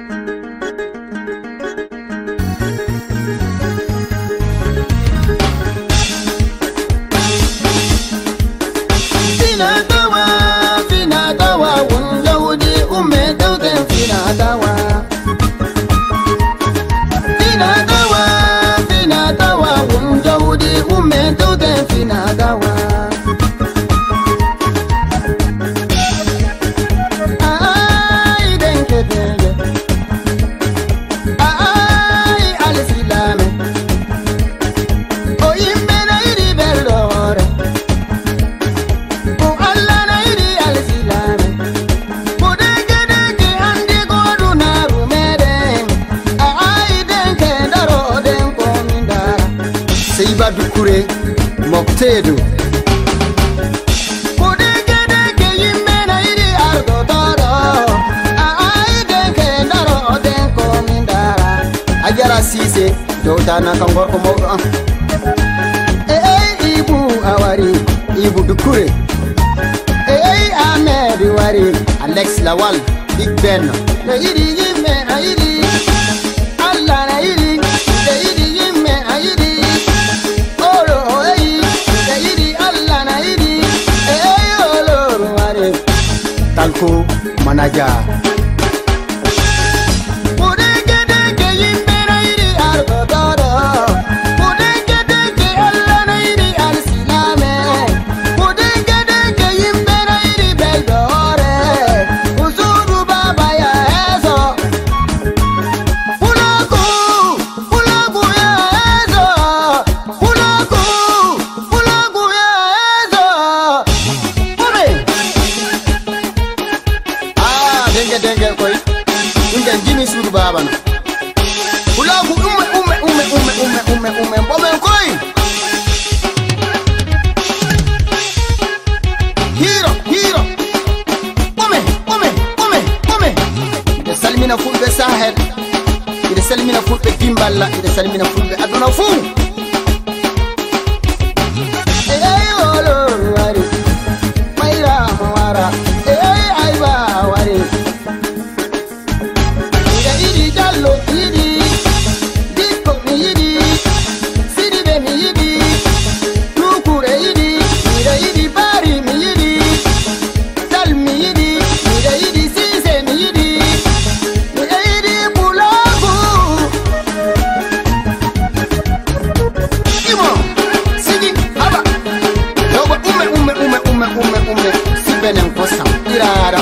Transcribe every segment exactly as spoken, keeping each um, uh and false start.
Moktedu Ajara sise Dotana kangor komoga Eh ibu awari Ibu dukure Eh Ahmed wari Alex Lawal Big Ben Na iri yime airi Allah na iri Na iri yime airi Talco manager Pulaku ume ume ume ume ume ume ume ume koi Hero hero ume ume ume ume Ide salimina fulbe Sahel Ide salimina fulbe Gimbala Ide salimina fulbe Adona fu Eh olo wari Maira mawara Eh aiba wari Jallo yidi Dicko mi yidi Sidibe mi yidi Nukure yidi Mira yidi Bari mi yidi Dal mi yidi Mira yidi Sise mi yidi Mira yidi Pulaku Imo Sidi Haba Yoba ume ume ume ume ume ume Sibene mkosa Irara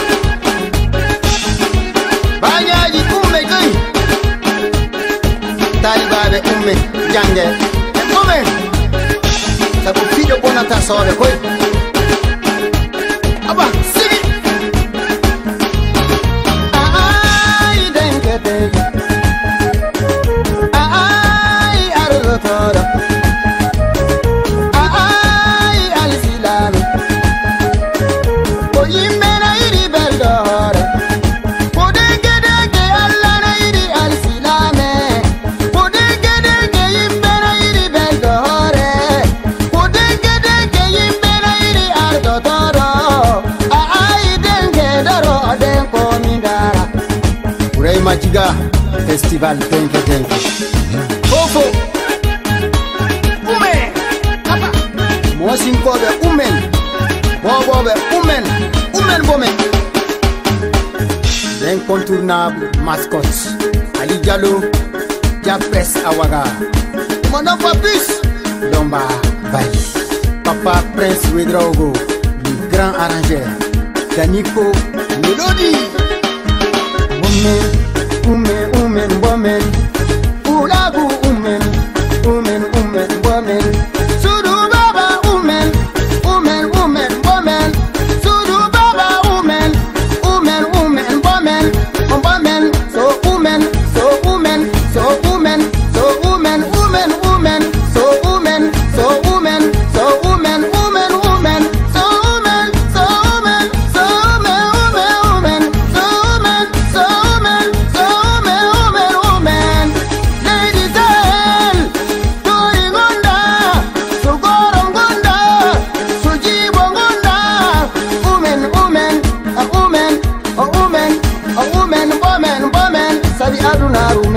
Banyaji ume gay Talibabe umme jange umme Sabu fijo bonata sore koy Aba sigi Ay denke denke Ay argotora Ay alisilami Oyime na iri beldore Majiga Festival Denke Denke Fofo Ume Papa Mosinkobe Umen Bobobe Umen Umen Bomen L'incontournable mascotte Ali Diallo Diapres Awaga Mon enfant plus Domba Baye Papa Prince Wedrogo Le grand arrangeur Daniko Melody Umen Umen Bomen Pulaku Umen Umen Umen Bomen Sudu Baba Umen Umen Umen Bomen Sudu Baba Umen Umen Umen Bomen Bomen So Umen So Umen So Umen So Umen Umen Umen So Umen So Umen So Umen Umen Umen So Umen So Umen So Umen Umen Umen So Umen So Umen So Umen aduna rume